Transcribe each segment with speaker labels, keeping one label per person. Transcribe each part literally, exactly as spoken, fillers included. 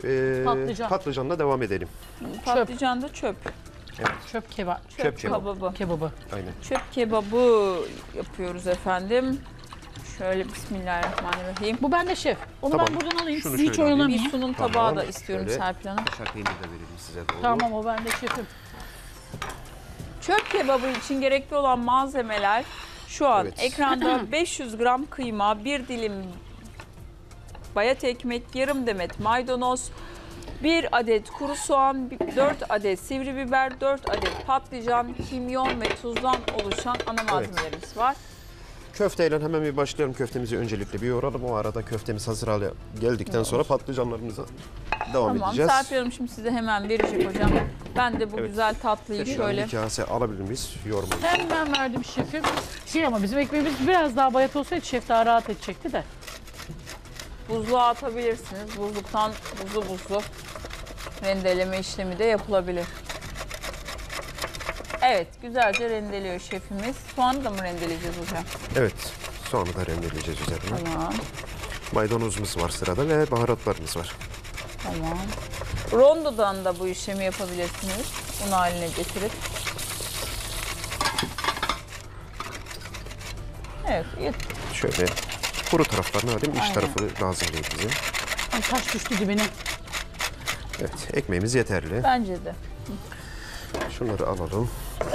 Speaker 1: Ee,
Speaker 2: Patlıcan.
Speaker 1: Patlıcanla devam edelim.
Speaker 3: Patlıcan da çöp.
Speaker 1: Evet.
Speaker 2: Çöp kebap.
Speaker 3: Çöp,
Speaker 1: Çöp kebabı.
Speaker 3: kebabı.
Speaker 2: Kebabı.
Speaker 1: Aynen.
Speaker 3: Çöp kebabı yapıyoruz efendim. Şöyle bismillahirrahmanirrahim.
Speaker 2: Bu bende şef. Onu
Speaker 1: Tamam.
Speaker 2: ben buradan alayım.
Speaker 1: Şunu
Speaker 2: Sizi hiç
Speaker 1: şöyle alayım.
Speaker 2: oyalamayayım.
Speaker 3: Bir sunum
Speaker 1: Tamam,
Speaker 3: tabağı da istiyorum
Speaker 1: şöyle.
Speaker 3: Serpil Hanım.
Speaker 1: Şarkıyı da verelim size doğru.
Speaker 2: Tamam, o bende şefim.
Speaker 3: Çöp kebabı için gerekli olan malzemeler şu an
Speaker 1: Evet.
Speaker 3: ekranda beş yüz gram kıyma, bir dilim bayat ekmek, yarım demet maydanoz, bir adet kuru soğan, dört adet sivri biber, dört adet patlıcan, kimyon ve tuzdan oluşan ana malzemelerimiz var.
Speaker 1: Köfteyle hemen bir başlayalım. Köftemizi öncelikle bir yoğuralım. O arada köftemiz hazır hale geldikten sonra patlıcanlarımıza devam
Speaker 3: Tamam,
Speaker 1: edeceğiz.
Speaker 3: Serpil Hanım şimdi size hemen verecek hocam. Ben de bu
Speaker 1: Evet.
Speaker 3: güzel tatlıyı
Speaker 1: Şöyle
Speaker 3: şöyle...
Speaker 1: bir kase alabilir miyiz? Yoğurmayı.
Speaker 2: Hemen verdim şefim. Şey ama bizim ekmeğimiz biraz daha bayat olsaydı şef daha rahat edecekti de.
Speaker 3: Buzluğa atabilirsiniz. Buzluktan buzlu buzlu rendeleme işlemi de yapılabilir. Evet, güzelce rendeliyor şefimiz. Soğanı da mı rendeleyeceğiz hocam?
Speaker 1: Evet. Soğanı da rendeleyeceğiz üzerine.
Speaker 3: Tamam,
Speaker 1: Maydanozumuz var sırada ve baharatlarımız var.
Speaker 3: tamam. Rondodan da bu işlemi yapabilirsiniz. Un haline getirip. Evet, yet-
Speaker 1: Şöyle kuru taraflarını alayım. İç
Speaker 3: Aynen.
Speaker 1: tarafı lazım değil bize.
Speaker 2: Ay, taş düştü dibine.
Speaker 1: Evet. Ekmeğimiz yeterli.
Speaker 3: bence de.
Speaker 1: Şunları alalım.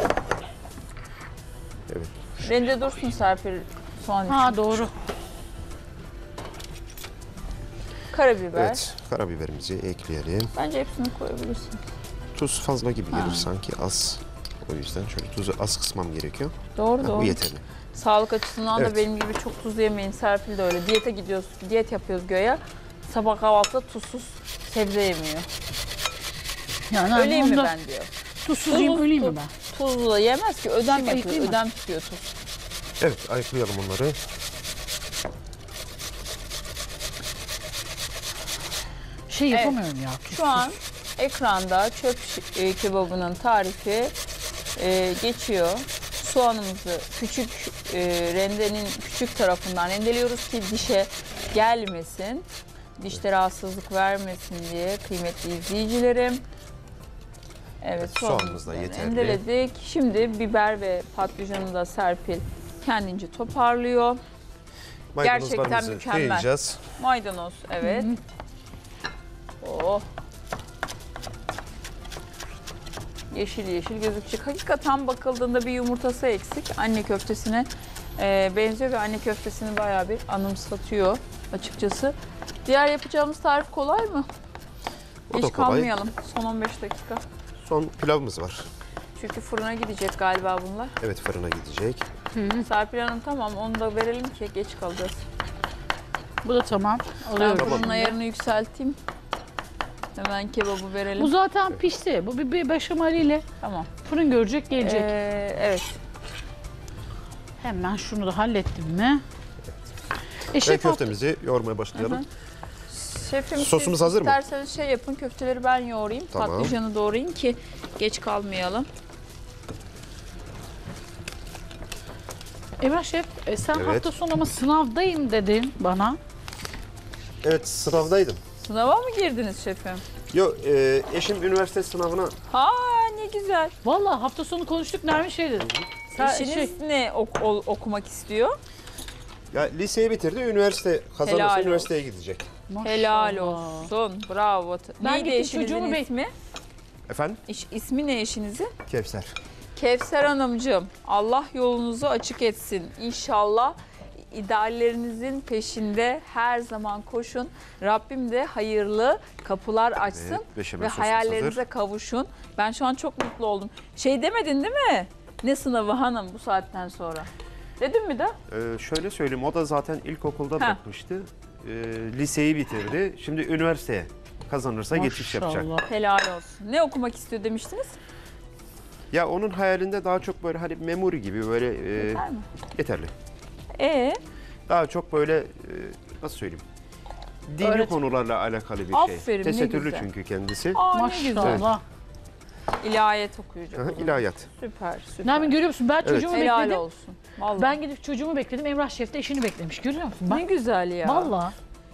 Speaker 1: Evet.
Speaker 3: Rende dursun Serpil soğan için.
Speaker 2: Ha doğru.
Speaker 3: Karabiber.
Speaker 1: Evet. Karabiberimizi ekleyelim.
Speaker 3: Bence hepsini koyabilirsiniz.
Speaker 1: Tuz fazla gibi gelir
Speaker 3: Ha.
Speaker 1: sanki az. O yüzden şöyle tuzu az kısmam gerekiyor.
Speaker 3: Doğru
Speaker 1: Ha,
Speaker 3: doğru.
Speaker 1: bu yeterli.
Speaker 3: Sağlık açısından
Speaker 1: Evet.
Speaker 3: da benim gibi çok tuzlu yemeyin. Serpil de öyle. Diyete gidiyoruz, diyet yapıyoruz göğe. Sabah kahvaltıda tuzsuz sebze yemiyor.
Speaker 2: Yani
Speaker 3: Öleyim mi
Speaker 2: onda
Speaker 3: ben diyor.
Speaker 2: Tuzsuz yiyeyim, öleyim mi
Speaker 3: tuz-
Speaker 2: ben?
Speaker 3: Tuzlu da yemez ki. Ödem
Speaker 2: Şey,
Speaker 3: yapıyor.
Speaker 2: ayıklayayım mı?
Speaker 3: Ödem tutuyor tuz.
Speaker 1: Evet. Ayıklayalım onları.
Speaker 2: Şey
Speaker 3: Evet.
Speaker 2: yapamıyorum ya.
Speaker 3: Şu an ekranda çöp şi- e, kebabının tarifi e, geçiyor. Soğanımızı küçük e, rendenin küçük tarafından rendeliyoruz ki dişe gelmesin. Dişte rahatsızlık vermesin diye kıymetli izleyicilerim. Evet,
Speaker 1: Soğanımız
Speaker 3: soğanımızı
Speaker 1: da
Speaker 3: da
Speaker 1: yeterli.
Speaker 3: rendeledik. Şimdi biber ve patlıcanı da Serpil kendince toparlıyor. Gerçekten
Speaker 1: Maydanozlarımızı
Speaker 3: mükemmel.
Speaker 1: kıyacağız.
Speaker 3: Maydanoz, evet. Oh. Yeşil yeşil gözükecek. Hakikaten bakıldığında bir yumurtası eksik. Anne köftesine e, benziyor ve anne köftesini bayağı bir anımsatıyor açıkçası. Diğer yapacağımız tarif kolay mı?
Speaker 1: O da
Speaker 3: Hiç
Speaker 1: kolay.
Speaker 3: kalmayalım. Son on beş dakika.
Speaker 1: Son pilavımız var.
Speaker 3: Çünkü fırına gidecek galiba bunlar.
Speaker 1: Evet, fırına gidecek.
Speaker 3: Serpil Hanım tamam, onu da verelim ki geç kalacağız.
Speaker 2: Bu da tamam.
Speaker 3: Ben
Speaker 2: Alıyorum.
Speaker 1: Tamam.
Speaker 3: fırının ayarını yükselteyim. Hemen kebabı verelim.
Speaker 2: Bu zaten pişti. Bu bir, bir beşameliyle
Speaker 3: Tamam.
Speaker 2: fırın görecek, gelecek.
Speaker 3: Ee, evet.
Speaker 2: Hemen şunu da hallettim mi? E
Speaker 1: Ve
Speaker 2: şef
Speaker 1: köftemizi yoğurmaya başlayalım.
Speaker 3: Hı hı. Şefim
Speaker 1: Sosumuz
Speaker 3: siz
Speaker 1: hazır mı?
Speaker 3: isterseniz şey yapın, köfteleri ben yoğurayım.
Speaker 1: Tamam.
Speaker 3: Patlıcanı doğrayayım ki geç kalmayalım.
Speaker 2: Emrah Şef, e, sen
Speaker 1: Evet.
Speaker 2: hafta sonu ama sınavdayım dedin bana.
Speaker 1: Evet, sınavdaydım.
Speaker 3: Sınava mı girdiniz şefim?
Speaker 1: Yo, e, eşim üniversite sınavına
Speaker 3: Ha ne güzel.
Speaker 2: Vallahi hafta sonu konuştuk, Nermin şey dedi. Sen
Speaker 3: Eşiniz
Speaker 2: şey,
Speaker 3: ne ok- ol- okumak istiyor?
Speaker 1: ya liseyi bitirdi, üniversite kazanırsa
Speaker 3: Helal
Speaker 1: üniversiteye gidecek.
Speaker 2: maşallah.
Speaker 3: Helal olsun. Bravo.
Speaker 2: Ben
Speaker 3: Neydi
Speaker 2: gittim,
Speaker 3: eşinizin
Speaker 2: çocuğumu bek-
Speaker 3: ismi?
Speaker 1: Efendim?
Speaker 3: İş, ismi ne eşinizin?
Speaker 1: Kevser.
Speaker 3: Kevser Hanımcığım, Allah yolunuzu açık etsin. İnşallah ideallerinizin peşinde her zaman koşun. Rabbim de hayırlı kapılar açsın
Speaker 1: Evet, beşamel
Speaker 3: ve
Speaker 1: sosumuz
Speaker 3: hayallerinize
Speaker 1: hazır.
Speaker 3: kavuşun. Ben şu an çok mutlu oldum. Şey demedin değil mi? Ne sınavı hanım bu saatten sonra? Dedim mi de?
Speaker 1: Ee, şöyle söyleyeyim, o da zaten ilkokulda
Speaker 3: Ha.
Speaker 1: bırakmıştı. Ee, liseyi bitirdi. Şimdi üniversiteye kazanırsa geçiş yapacak.
Speaker 2: Maşallah.
Speaker 3: Helal olsun. Ne okumak istiyor demiştiniz?
Speaker 1: Ya onun hayalinde daha çok böyle hani memuri gibi böyle e,
Speaker 3: Yeter mi?
Speaker 1: yeterli.
Speaker 3: Ee,
Speaker 1: Daha çok böyle e, nasıl söyleyeyim? Dini
Speaker 3: Öğret-
Speaker 1: konularla alakalı bir
Speaker 3: Aferin,
Speaker 1: şey.
Speaker 3: ne
Speaker 1: Tesettürlü
Speaker 3: güzel.
Speaker 1: çünkü kendisi.
Speaker 3: aa, ne güzel.
Speaker 2: Maşallah.
Speaker 3: İlahiyat okuyacak. o
Speaker 1: Aha,
Speaker 3: zaman.
Speaker 1: İlahiyat.
Speaker 3: Süper, süper.
Speaker 2: Nermin görüyor musun? Ben çocuğumu
Speaker 3: Helal
Speaker 2: bekledim.
Speaker 3: olsun. Vallahi.
Speaker 2: Ben gidip çocuğumu bekledim. Emrah Şef de eşini beklemiş. Görüyor musun?
Speaker 3: Ne
Speaker 2: Bak.
Speaker 3: güzel ya.
Speaker 2: Vallahi.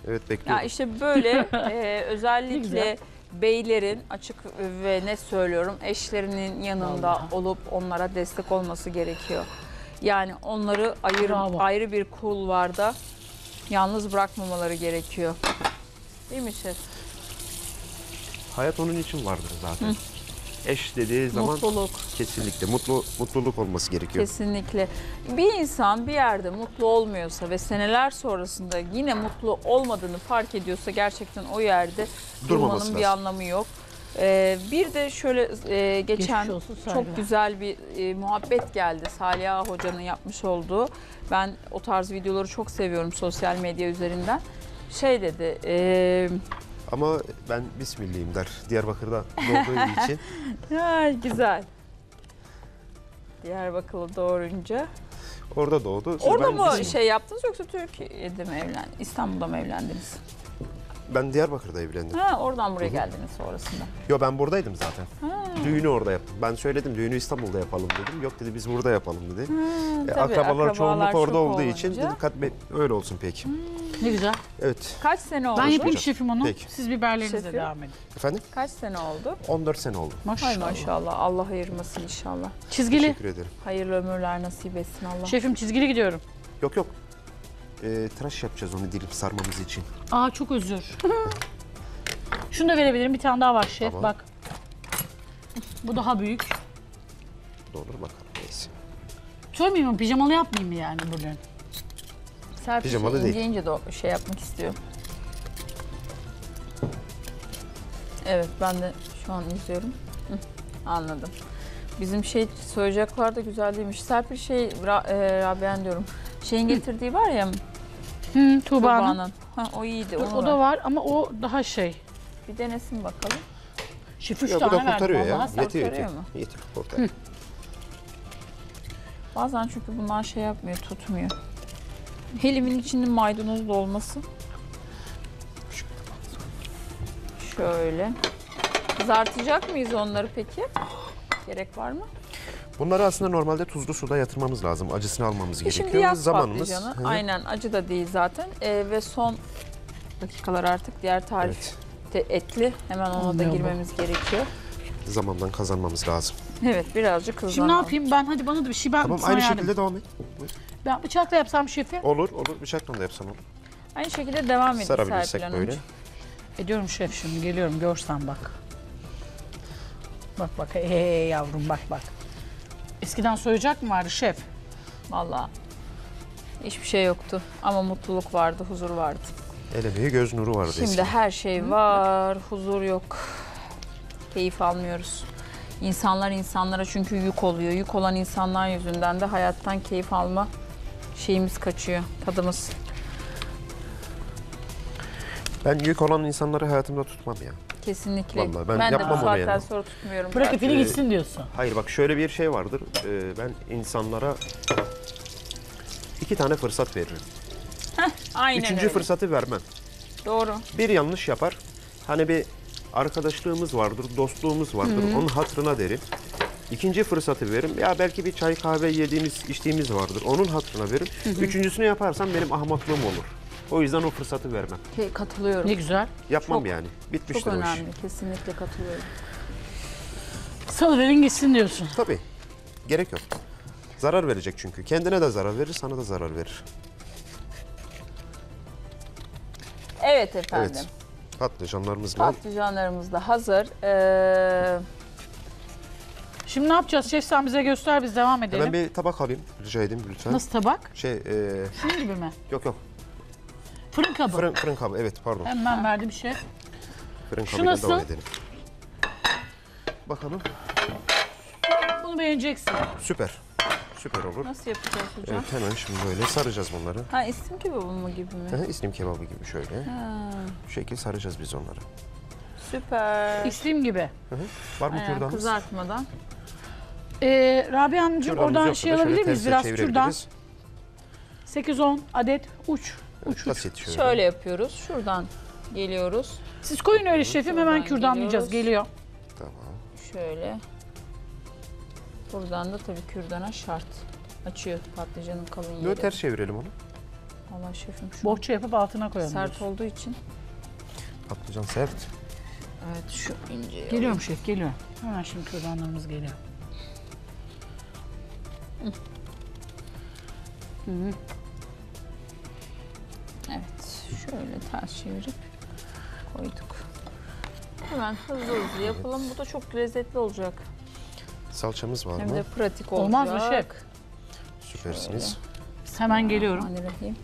Speaker 1: Evet
Speaker 3: Ya
Speaker 1: bekliyorum.
Speaker 3: işte böyle e,
Speaker 2: Ne
Speaker 3: özellikle
Speaker 2: güzel.
Speaker 3: beylerin açık ve net söylüyorum eşlerinin yanında
Speaker 2: Vallahi.
Speaker 3: olup onlara destek olması gerekiyor. Yani onları ayır,
Speaker 2: Bravo.
Speaker 3: ayrı bir kulvarda yalnız bırakmamaları gerekiyor. Değil mi şef?
Speaker 1: Hayat onun için vardır zaten. Eş dediği zaman
Speaker 3: Mutluluk.
Speaker 1: kesinlikle mutlu mutluluk olması gerekiyor.
Speaker 3: Kesinlikle. Bir insan bir yerde mutlu olmuyorsa ve seneler sonrasında yine mutlu olmadığını fark ediyorsa gerçekten o yerde
Speaker 1: Durmaması
Speaker 3: durmanın bir
Speaker 1: lazım.
Speaker 3: anlamı yok. Ee, bir de şöyle e, geçen
Speaker 2: Geçmiş olsun, saygılar.
Speaker 3: çok güzel bir e, muhabbet geldi. Saliha Hoca'nın yapmış olduğu. Ben o tarz videoları çok seviyorum sosyal medya üzerinden. Şey dedi, e,
Speaker 1: Ama ben Bismilliyim der. Diyarbakır'da doğduğu için.
Speaker 3: ha, güzel. Diyarbakırlı doğurunca.
Speaker 1: Orada doğdu. Siz
Speaker 3: Orada
Speaker 1: ben
Speaker 3: mı
Speaker 1: Bismilli-
Speaker 3: şey yaptınız yoksa Türkiye'de mi evlendiniz? İstanbul'da mı evlendiniz?
Speaker 1: Ben Diyarbakır'da evlendim.
Speaker 3: Ha, oradan buraya geldiniz sonrasında.
Speaker 1: Yo ben buradaydım zaten.
Speaker 3: Ha.
Speaker 1: Düğünü orada yaptım. Ben söyledim düğünü İstanbul'da yapalım dedim. Yok dedi biz burada yapalım dedi. E,
Speaker 3: tabii,
Speaker 1: akrabalar,
Speaker 3: akrabalar
Speaker 1: çoğunluk orada
Speaker 3: çok
Speaker 1: olduğu için
Speaker 3: olunca.
Speaker 1: dedim kat be- öyle olsun peki.
Speaker 2: Ne güzel.
Speaker 1: Evet.
Speaker 3: Kaç sene oldu?
Speaker 2: Ben yapayım
Speaker 1: hocam.
Speaker 2: şefim onu.
Speaker 1: Peki.
Speaker 2: Siz biberlerinize
Speaker 3: Şefim.
Speaker 2: devam edin.
Speaker 1: Efendim?
Speaker 3: Kaç sene oldu?
Speaker 1: on dört sene oldu.
Speaker 3: Hay
Speaker 2: Maşallah.
Speaker 3: maşallah. Allah ayırmasın inşallah.
Speaker 2: Çizgili.
Speaker 1: Teşekkür ederim.
Speaker 3: Hayırlı ömürler nasip etsin Allah.
Speaker 2: Şefim çizgili gidiyorum.
Speaker 1: Yok yok. E, tıraş yapacağız onu dilim sarmamız için.
Speaker 2: Aa çok özür. Şunu da verebilirim. Bir tane daha var şef.
Speaker 1: Tamam.
Speaker 2: Bak. Bu daha büyük.
Speaker 1: Doğru bakalım neyse.
Speaker 2: Sormayayım mı? Pijamalı yapmayayım mı yani bugün?
Speaker 3: Serpil
Speaker 1: Pijamalı
Speaker 3: şey,
Speaker 1: değil.
Speaker 3: ince ince de o- şey yapmak istiyor. Evet ben de şu an izliyorum. Hı, anladım. Bizim şey soyacaklar da güzel değilmiş. Serpil şey Ra, e, Rabia'nın diyorum. Şeyin getirdiği var ya
Speaker 2: Hı, Tuğba'nın.
Speaker 3: Tuğba'nın. Ha, o iyiydi.
Speaker 2: Dur,
Speaker 3: onu
Speaker 2: o
Speaker 3: ver.
Speaker 2: da var ama o daha şey.
Speaker 3: Bir denesin bakalım.
Speaker 2: Şef üç
Speaker 1: Ya bu da
Speaker 2: tane verdi
Speaker 1: kurtarıyor ya.
Speaker 2: vallahi. Sen-
Speaker 1: Yetiyor
Speaker 3: kurtarıyor
Speaker 1: yetiyor.
Speaker 3: mu?
Speaker 1: Yetiyor kurtarıyor.
Speaker 3: Bazen çünkü bunlar şey yapmıyor, tutmuyor. Helimin içinde maydanoz da olması. Şöyle. Kızartacak mıyız onları peki? Gerek var mı?
Speaker 1: Bunları aslında normalde tuzlu suda yatırmamız lazım. Acısını almamız
Speaker 3: E Şimdi
Speaker 1: gerekiyor.
Speaker 3: yaz
Speaker 1: Zamanımız.
Speaker 3: patlıcanı.
Speaker 1: Hı hı.
Speaker 3: Aynen acı da değil zaten. Ee, ve son dakikalar artık diğer tarif
Speaker 1: Evet.
Speaker 3: de etli. Hemen ona da
Speaker 2: Olmuyor bu.
Speaker 3: girmemiz gerekiyor.
Speaker 1: Zamandan kazanmamız lazım.
Speaker 3: Evet birazcık hızlanalım.
Speaker 2: Şimdi ne yapayım ben? Hadi bana da bir şey ben
Speaker 1: Tamam
Speaker 2: sana
Speaker 1: aynı
Speaker 2: yardım-
Speaker 1: şekilde devam et.
Speaker 2: Ben bıçakla yapsam şefi.
Speaker 1: Olur olur bıçakla da yapsan olur.
Speaker 3: Aynı şekilde devam edin
Speaker 1: Sarabilirsek
Speaker 3: Serpil
Speaker 1: böyle.
Speaker 3: Hanımcığım.
Speaker 2: Ediyorum şef şimdi geliyorum görsen bak. Bak bak hey, hey yavrum bak bak. Eskiden soyacak mı vardı şef?
Speaker 3: Vallahi hiçbir şey yoktu ama mutluluk vardı, huzur vardı.
Speaker 1: El emeği göz nuru vardı
Speaker 3: Şimdi
Speaker 1: eskiden.
Speaker 3: her şey var, huzur yok. Keyif almıyoruz. İnsanlar insanlara çünkü yük oluyor. Yük olan insanlar yüzünden de hayattan keyif alma şeyimiz kaçıyor, tadımız.
Speaker 1: Ben yük olan insanları hayatımda tutmam ya.
Speaker 3: Kesinlikle.
Speaker 1: Vallahi ben
Speaker 3: ben de bu
Speaker 1: yapmam onu
Speaker 3: saatten
Speaker 1: yani.
Speaker 3: sonra tutmuyorum.
Speaker 2: Bırak
Speaker 3: zaten.
Speaker 2: ipini gitsin diyorsun.
Speaker 1: Hayır bak şöyle bir şey vardır. Ee, ben insanlara iki tane fırsat veririm.
Speaker 3: Aynen
Speaker 1: Üçüncü
Speaker 3: öyle.
Speaker 1: fırsatı vermem.
Speaker 3: Doğru.
Speaker 1: Bir yanlış yapar. Hani bir arkadaşlığımız vardır, dostluğumuz vardır. Onun hatırına derim. İkinci fırsatı veririm. Ya belki bir çay kahve yediğimiz, içtiğimiz vardır. Onun hatırına veririm. Üçüncüsünü yaparsam benim ahmaklığım olur. O yüzden o fırsatı vermem.
Speaker 3: Ke- Katılıyorum.
Speaker 2: Ne güzel.
Speaker 1: Yapmam
Speaker 3: Çok-
Speaker 1: yani.
Speaker 3: Çok
Speaker 1: Bitmiştir o iş.
Speaker 3: önemli. Kesinlikle katılıyorum.
Speaker 2: Salıverin gitsin diyorsun.
Speaker 1: Tabii. Gerek yok. Zarar verecek çünkü. Kendine de zarar verir, sana da zarar verir.
Speaker 3: Evet efendim.
Speaker 1: Evet. Patlıcanlarımız var.
Speaker 3: Patlıcanlarımız da hazır. Ee,
Speaker 2: Şimdi ne yapacağız şef sen bize göster biz devam edelim.
Speaker 1: Hemen bir tabak alayım. Rica edeyim lütfen.
Speaker 2: Nasıl tabak?
Speaker 1: Şey, e,
Speaker 2: Şunun gibi mi?
Speaker 1: yok yok.
Speaker 2: Fırın kabı.
Speaker 1: Fırın, fırın kabı. Evet pardon.
Speaker 2: Hemen verdim şef.
Speaker 1: Fırın
Speaker 2: Şu
Speaker 1: kabıyla
Speaker 2: nasıl?
Speaker 1: devam edelim. Bakalım.
Speaker 2: Bunu beğeneceksin.
Speaker 1: Süper. Süper olur.
Speaker 3: nasıl yapacağız hocam?
Speaker 1: Evet hemen şimdi böyle saracağız bunları.
Speaker 3: Ha isim kebabı mı gibi mi?
Speaker 1: Hı hı, İslim kebabı gibi şöyle.
Speaker 3: Ha,
Speaker 1: Bu şekil saracağız biz onları.
Speaker 3: süper.
Speaker 2: İstediğim gibi.
Speaker 1: Hı hı. Var mı
Speaker 3: Aynen,
Speaker 1: kürdanımız?
Speaker 3: kızartmadan.
Speaker 2: Ee, Rabia Hanımcığım
Speaker 1: Kürdanımız
Speaker 2: oradan
Speaker 1: yoksa
Speaker 2: şey
Speaker 1: da şöyle
Speaker 2: alabilir miyiz?
Speaker 1: tersine
Speaker 2: Biraz kürdan.
Speaker 1: çevirebiliriz.
Speaker 2: sekiz on adet uç.
Speaker 1: Evet,
Speaker 2: Uç uç.
Speaker 1: basit şöyle.
Speaker 3: Şöyle yapıyoruz. Şuradan geliyoruz.
Speaker 2: Siz koyun öyle şefim hemen
Speaker 3: Şuradan
Speaker 2: kürdanlayacağız.
Speaker 3: geliyoruz.
Speaker 2: Geliyor.
Speaker 1: Tamam.
Speaker 3: Şöyle. Buradan da tabii kürdana şart. Açıyor patlıcanın kalın
Speaker 1: Yo,
Speaker 3: yeri.
Speaker 1: ters çevirelim onu.
Speaker 3: Vallahi şefim şu
Speaker 2: Bohça yapıp altına koyalım.
Speaker 3: sert
Speaker 2: diyorsun.
Speaker 3: olduğu için.
Speaker 1: Patlıcan sert.
Speaker 3: Evet şu ince.
Speaker 2: Geliyorum şef, geliyorum. Hemen şimdi kürdanlarımız geliyor.
Speaker 3: Evet şöyle ters çevirip koyduk. Hemen hızlı hızlı yapalım. Bu da çok lezzetli olacak.
Speaker 1: Salçamız var
Speaker 3: Hem
Speaker 1: mı?
Speaker 3: de pratik olacak.
Speaker 2: Olmaz mı şef?
Speaker 1: Süpersiniz.
Speaker 2: Hemen geliyorum.
Speaker 3: Bismillahirrahmanirrahim.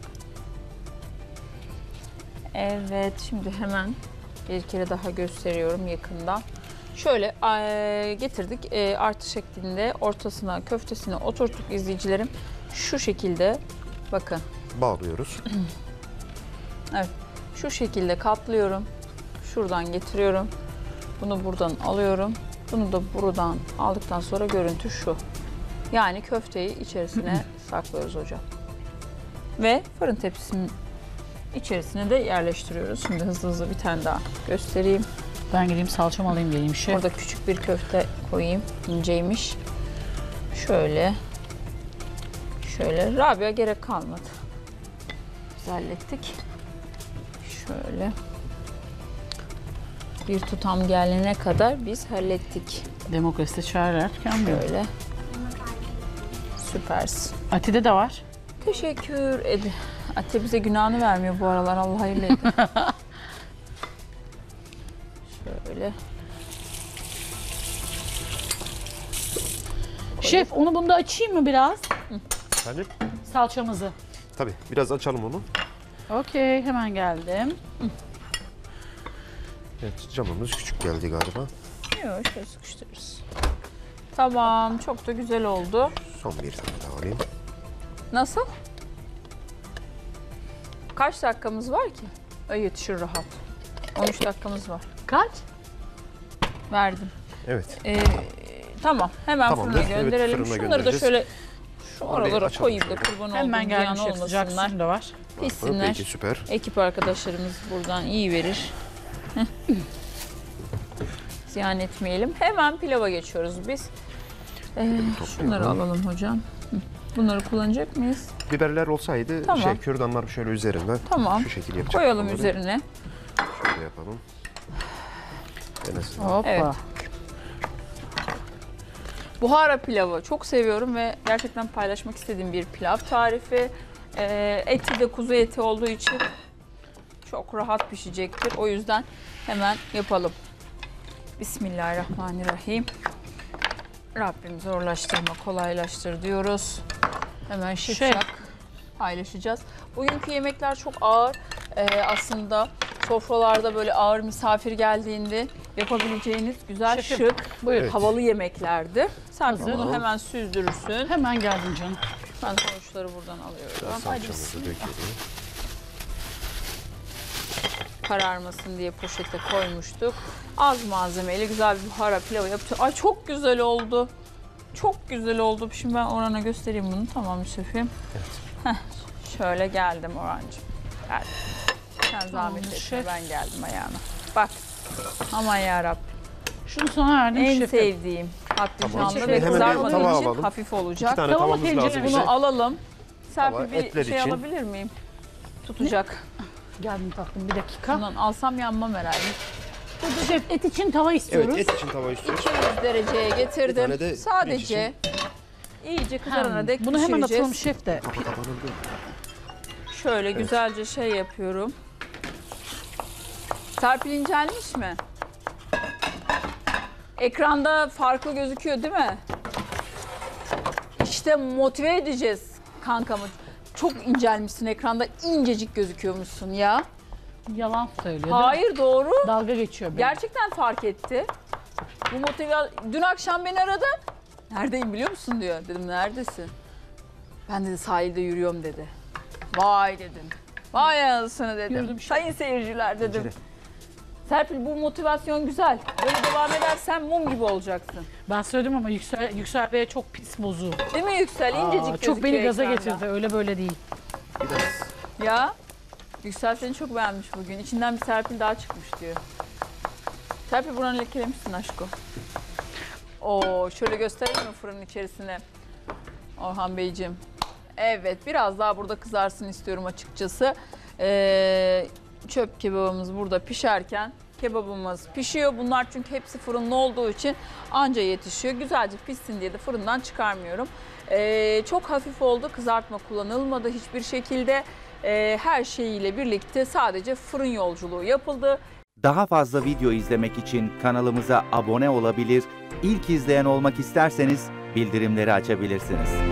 Speaker 3: Evet, şimdi hemen bir kere daha gösteriyorum yakından. Şöyle eee, getirdik eee, artı şeklinde ortasına köftesini oturttuk izleyicilerim. Şu şekilde bakın.
Speaker 1: Bağlıyoruz.
Speaker 3: Evet. Şu şekilde katlıyorum. Şuradan getiriyorum. Bunu buradan alıyorum. Bunu da buradan aldıktan sonra görüntü şu. Yani köfteyi içerisine saklıyoruz hocam. Ve fırın tepsisinin içerisine de yerleştiriyoruz. Şimdi hızlı hızlı bir tane daha göstereyim.
Speaker 2: Ben gideyim salçamı alayım geleyim şef.
Speaker 3: Orada küçük bir köfte koyayım. İnceymiş. Şöyle. Şöyle. Rabia gerek kalmadı. Biz hallettik. Şöyle. Bir tutam gelene kadar biz hallettik.
Speaker 2: Demokraside çağırırken böyle.
Speaker 3: Böyle. Süpersin.
Speaker 2: Ati'de de var.
Speaker 3: Teşekkür ederim. Ate bize günahını vermiyor bu aralar. Allah hayırlı edin. Şöyle.
Speaker 2: Şef onu bunda açayım mı biraz?
Speaker 1: Efendim?
Speaker 2: Salçamızı.
Speaker 1: Tabii biraz açalım onu.
Speaker 2: Okey, hemen geldim.
Speaker 1: Evet, camımız küçük geldi galiba.
Speaker 3: Yok, şöyle sıkıştırırız. Tamam, çok da güzel oldu.
Speaker 1: Son bir tane daha alayım.
Speaker 3: Nasıl? Kaç dakikamız var ki? Ay yetişir rahat. on üç dakikamız var.
Speaker 2: Kaç?
Speaker 3: Verdim.
Speaker 1: Evet.
Speaker 3: Ee, tamam, hemen
Speaker 1: Tamamdır.
Speaker 3: fırına
Speaker 1: Evet,
Speaker 3: gönderelim.
Speaker 1: fırına
Speaker 3: Şunları da
Speaker 1: göndereceğiz.
Speaker 3: şöyle şu
Speaker 1: Orayı
Speaker 3: aralara
Speaker 1: açalım
Speaker 3: koyayım da
Speaker 1: şöyle.
Speaker 3: kurban
Speaker 2: Hemen
Speaker 3: olduğum
Speaker 2: geldim
Speaker 3: ziyan
Speaker 2: şef. Sıcak
Speaker 3: olmasınlar.
Speaker 2: suyum da var.
Speaker 3: Pişsinler.
Speaker 1: Peki süper.
Speaker 3: Ekip arkadaşlarımız buradan iyi verir. Heh. Ziyan etmeyelim. Hemen pilava geçiyoruz biz. Ee, şunları alalım hocam. Hı. Bunları kullanacak mıyız?
Speaker 1: Biberler olsaydı
Speaker 3: Tamam.
Speaker 1: şey kürdanlar şöyle üzerinden
Speaker 3: Tamam.
Speaker 1: şu şekil yapacak.
Speaker 3: Koyalım üzerine.
Speaker 1: Şöyle yapalım. Denesin.
Speaker 2: Hoppa.
Speaker 3: Evet. Buhara pilavı çok seviyorum ve gerçekten paylaşmak istediğim bir pilav tarifi. Ee, eti de kuzu eti olduğu için çok rahat pişecektir. O yüzden hemen yapalım. Bismillahirrahmanirrahim. Rabbim zorlaştırma, kolaylaştır diyoruz. Hemen şipşak paylaşacağız. Bugünkü yemekler çok ağır. Ee, aslında sofralarda böyle ağır misafir geldiğinde yapabileceğiniz güzel,
Speaker 2: Şefim,
Speaker 3: şık,
Speaker 2: buyur.
Speaker 1: Evet.
Speaker 3: havalı yemeklerdi. Sen
Speaker 2: Hazır.
Speaker 3: bunu hemen süzdürürsün.
Speaker 2: Hemen geldim canım.
Speaker 3: Ben sonuçları buradan alıyorum.
Speaker 1: Salçamızı dökelim.
Speaker 3: Kararmasın diye poşete koymuştuk. Az malzemeyle güzel bir buhara pilavı yapacağız. Ay çok güzel oldu. Çok güzel oldu. Şimdi ben Orhan'a göstereyim bunu. Tamam şefim.
Speaker 1: Evet.
Speaker 3: Heh, şöyle geldim Orhan'cığım. Geldim. Sen zahmet etme,
Speaker 2: şef.
Speaker 3: ben geldim ayağına. Bak. Aman yarabbim.
Speaker 2: Şunu sana verdim
Speaker 3: En
Speaker 2: şefim.
Speaker 3: sevdiğim patlıcanlı
Speaker 1: Şimdi
Speaker 3: ve
Speaker 1: hemen bir
Speaker 3: kızarmadığı
Speaker 1: tava
Speaker 3: için
Speaker 1: alalım.
Speaker 3: hafif
Speaker 1: İki
Speaker 3: olacak.
Speaker 1: tane
Speaker 2: Tamam,
Speaker 1: tavamız
Speaker 2: tencere
Speaker 1: lazım
Speaker 2: bunu
Speaker 1: bize.
Speaker 3: Bunu alalım. Serpil
Speaker 1: Tava,
Speaker 3: bir
Speaker 1: etler
Speaker 3: şey
Speaker 1: için.
Speaker 3: alabilir miyim? Tutacak.
Speaker 2: Geldim tatlım bir dakika.
Speaker 3: Bundan alsam yanmam herhalde.
Speaker 2: Dur, dur, şef et için tava istiyoruz.
Speaker 1: Evet, et için tava istiyoruz.
Speaker 3: iki yüz dereceye getirdim.
Speaker 1: Bir tane de
Speaker 3: Sadece iyice kızarana
Speaker 2: Hem,
Speaker 3: dek
Speaker 2: bunu hemen atalım
Speaker 3: pişireceğiz.
Speaker 2: şef de.
Speaker 3: Şöyle güzelce şey yapıyorum. Serpil incelmiş mi? Ekranda farklı gözüküyor değil mi? İşte motive edeceğiz kankamı. Çok incelmişsin ekranda, incecik gözüküyormuşsun ya.
Speaker 2: Yalan söylüyor değil mi?
Speaker 3: Hayır doğru.
Speaker 2: Dalga geçiyor beni.
Speaker 3: Gerçekten fark etti. Bu motive... Dün akşam beni aradı. Neredeyim biliyor musun diyor. Dedim neredesin? Ben dedi sahilde yürüyorum dedi. Vay dedim. Vay anasını dedim.
Speaker 2: Yürüdüm.
Speaker 3: Sayın seyirciler dedim.
Speaker 1: Tencere.
Speaker 3: Serpil bu motivasyon güzel. Böyle devam edersen mum gibi olacaksın.
Speaker 2: Ben söyledim ama Yüksel, Yüksel Bey'e çok pis bozuğu.
Speaker 3: Değil mi Yüksel? İncecik
Speaker 2: Aa,
Speaker 3: gözüküyor
Speaker 2: çok beni gaza
Speaker 3: ekranda.
Speaker 2: getirdi. Öyle böyle değil.
Speaker 1: Biraz
Speaker 3: Ya Yüksel seni çok beğenmiş bugün. İçinden bir Serpil daha çıkmış diyor. Serpil buranı lekelemişsin aşko. Oo şöyle gösterelim mi fırının içerisine? Orhan Beyciğim. Evet, biraz daha burada kızarsın istiyorum açıkçası. Ee, çöp kebabımız burada pişerken kebabımız pişiyor. Bunlar çünkü hepsi fırınlı olduğu için anca yetişiyor. Güzelce pişsin diye de fırından çıkarmıyorum. Ee, çok hafif oldu. Kızartma kullanılmadı hiçbir şekilde. Ee, her şeyiyle birlikte sadece fırın yolculuğu yapıldı.
Speaker 4: Daha fazla video izlemek için kanalımıza abone olabilir, ilk izleyen olmak isterseniz bildirimleri açabilirsiniz.